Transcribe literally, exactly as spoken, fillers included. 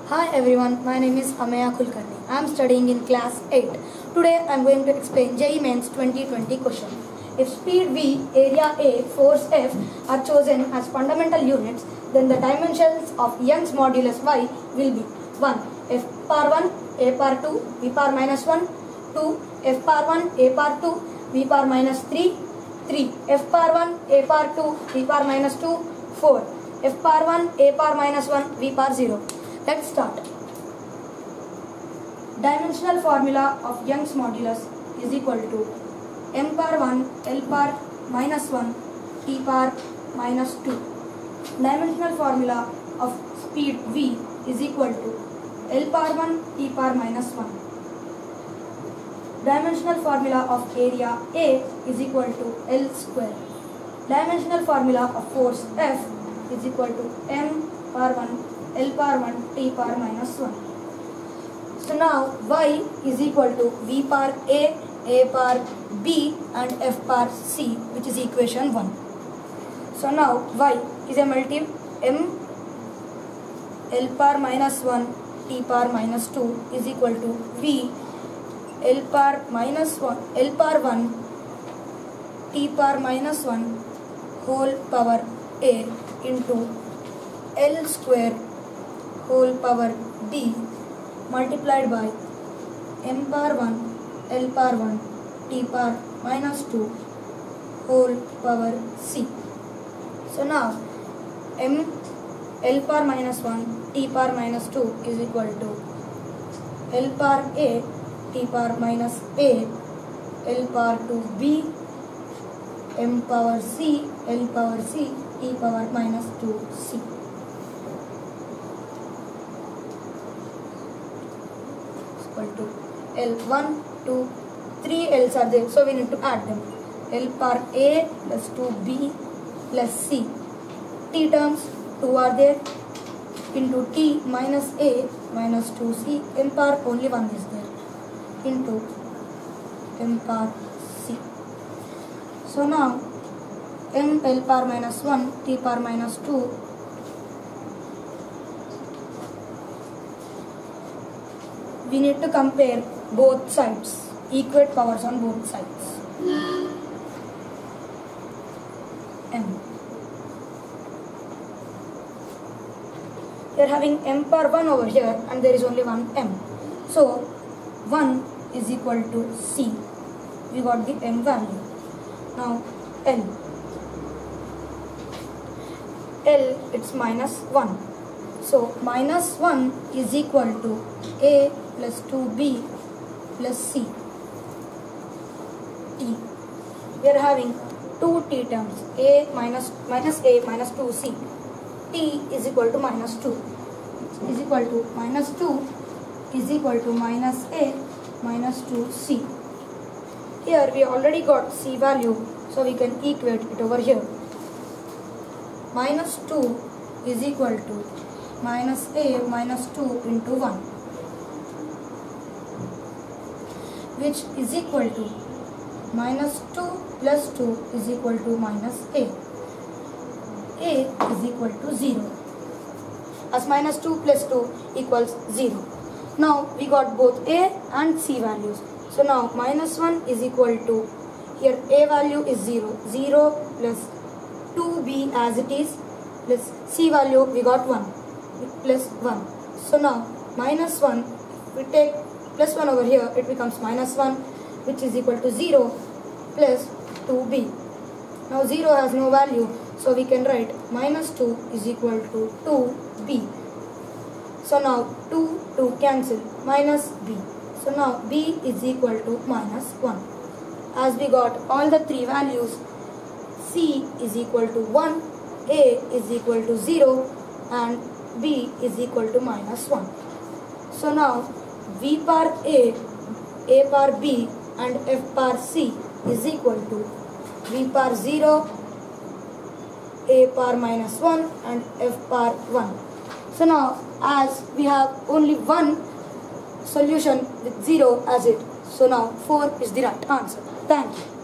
Hi everyone, my name is Ameya Kulkarni. I am studying in class eight. Today I am going to explain J E E Mains twenty twenty question. If speed V, area A, force F are chosen as fundamental units, then the dimensions of Young's modulus Y will be one. F power one, A power two, V power minus one, two. F power one, A power two, V power minus three, three. F power one, A power two, V power minus two, four. F power one, A power minus one, V power zero. Let's start. Dimensional formula of Young's modulus is equal to m power one, L power minus one, T power minus two. Dimensional formula of speed V is equal to L power one, T power minus one. Dimensional formula of area A is equal to L square. Dimensional formula of force F is equal to m power one, L power one, T power minus one. So now Y is equal to V power A, A power B and F power C, which is equation one. So now Y is a multi m L power minus one, T power minus two is equal to V L power minus one, L power one, T power minus one whole power A into L square whole power D multiplied by m power one, L power one, T power minus two whole power C. So now m L power minus one, T power minus two is equal to L power A, T power minus A, L power two B, m power C, L power C, T power minus two C. To L one, two, three L's are there, so we need to add them. L power A plus two B plus C. T terms, two are there, into T minus A minus two C. M power only one is there, into M power C. So now M L power minus one, T power minus two we need to compare both sides, equate powers on both sides. M. We are having m power one over here and there is only one m. So one is equal to C. We got the m value. Now L. L it's minus one. So minus one is equal to A plus two B plus C. T. We are having two T terms, A minus minus A minus two C. T is equal to minus two. Is equal to minus two is equal to minus A minus two C. Here we already got C value, so we can equate it over here. Minus two is equal to minus A minus two into one, which is equal to minus two plus two is equal to minus A. A is equal to zero, as minus two plus two equals zero. Now we got both A and C values. So now minus one is equal to, here A value is zero, zero plus two B as it is plus C value we got one. Plus one. So now minus one, we take plus one over here, it becomes minus one, which is equal to zero plus two B. Now zero has no value, so we can write minus two is equal to two B. So now two, two cancel, minus B. So now B is equal to minus one. As we got all the three values, C is equal to one, A is equal to zero and B is equal to minus one. So now V power A, A power B and F power C is equal to V power zero, A power minus one and F power one. So now as we have only one solution with zero as it, so now four is the right answer. Thank you.